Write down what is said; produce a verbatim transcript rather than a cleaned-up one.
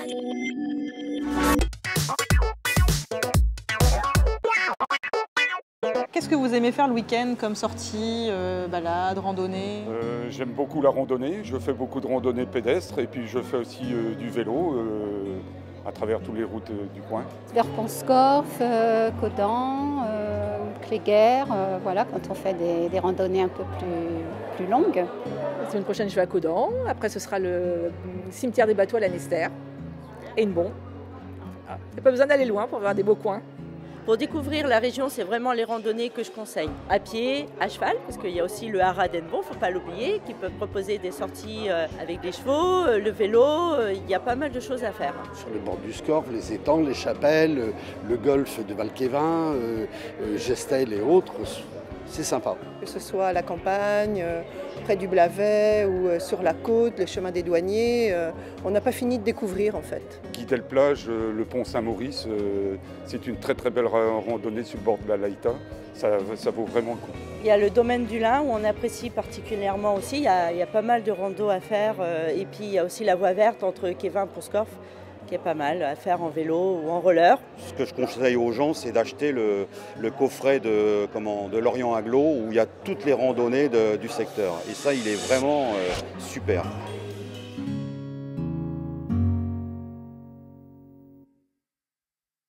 Qu'est-ce que vous aimez faire le week-end comme sortie, euh, balade, randonnée? euh, J'aime beaucoup la randonnée, je fais beaucoup de randonnées pédestres et puis je fais aussi euh, du vélo euh, à travers toutes les routes euh, du coin. Vers Pont-Scorff, euh, Caudan, euh, Cléguer, euh, voilà, quand on fait des, des randonnées un peu plus, plus longues. La semaine prochaine, je vais à Caudan. Après, ce sera le cimetière des bateaux à Lanester et une bombe. Il n'y a pas besoin d'aller loin pour voir des beaux coins. Pour découvrir la région, c'est vraiment les randonnées que je conseille. À pied, à cheval, parce qu'il y a aussi le haras d'Hennebeau, il ne faut pas l'oublier, qui peut proposer des sorties avec des chevaux, le vélo, il y a pas mal de choses à faire. Sur le bord du Scorff, les étangs, les chapelles, le golfe de Valquévin, euh, Gestel et autres, c'est sympa. Que ce soit à la campagne, près du Blavet ou sur la côte, le chemin des douaniers, on n'a pas fini de découvrir en fait. Guidel-Plage, le pont Saint-Maurice, c'est une très très belle randonnée sur le bord de la Laïta, ça, ça vaut vraiment le coup. Il y a le domaine du Lin où on apprécie particulièrement aussi, il y a, il y a pas mal de randos à faire et puis il y a aussi la voie verte entre Kévin et Pont-Scorff qui est pas mal à faire en vélo ou en roller. Ce que je conseille aux gens, c'est d'acheter le, le coffret de, comment, de Lorient Agglo où il y a toutes les randonnées de, du secteur. Et ça, il est vraiment euh, super.